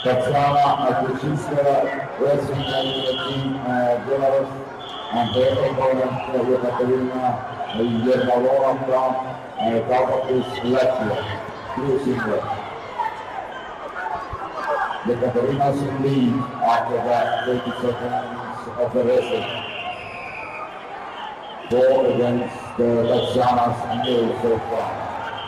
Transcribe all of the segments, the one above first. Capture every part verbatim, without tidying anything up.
Tatjana Kuczynska, wrestling team Belarus, and their opponent Yekaterina Yermolova from Kazakhstan, Latvia. Blue singlet. Yekaterina's in lead after that thirty seconds of the wrestling. Four against Tatjana's nil so far.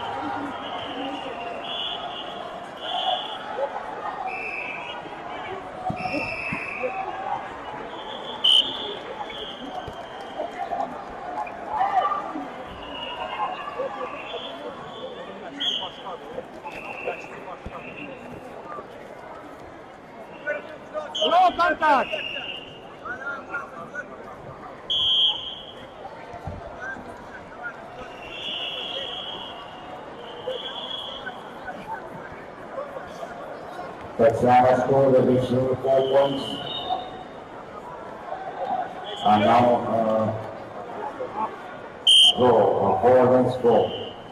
Low contact! Tatjana scored additional four points. And now, uh, draw, four against four.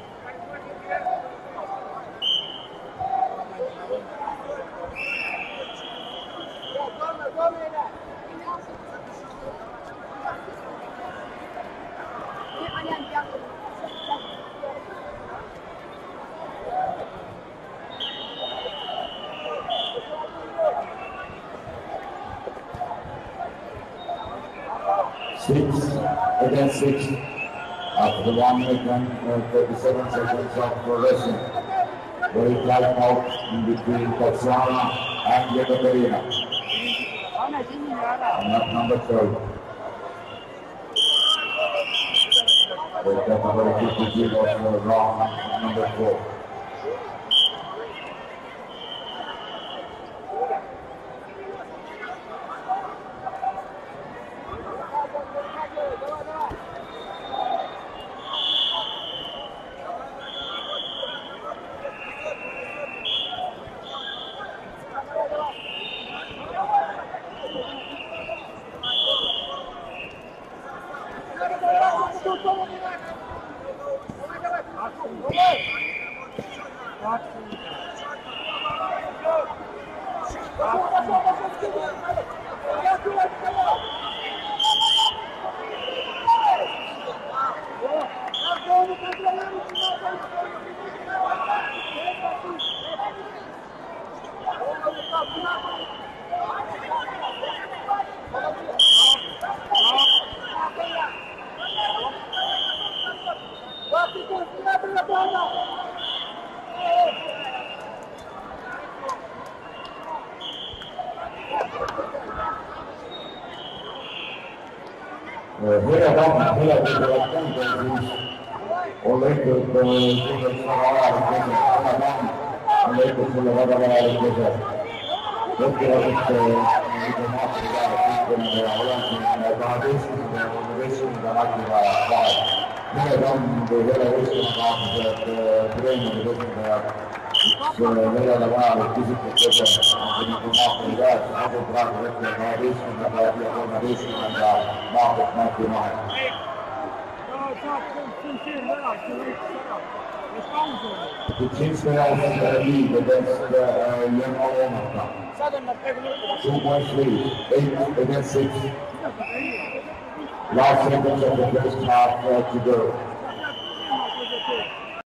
Six against six after the one minute and uh, thirty-seven seconds of progression. Very tight out in between Tatjana and Yekaterina. And that's number third. With that number fifty-three was wrong, number four. Hela dagen, hela tiden och leker på tiden som har varit hela dagen och leker skulle vara varit det. Det är inte lite mat i där tiden med Holland bara det som det är som det har varit. Hela dagen det hela resten av att träna det som så hela det var fysiskt så att det inte mat i där så det bra det är det som det har varit det som det har varit mat i där. Kuczynska has a lead against Yermolova. Two points lead, eight against six. Last seconds of the first half to go.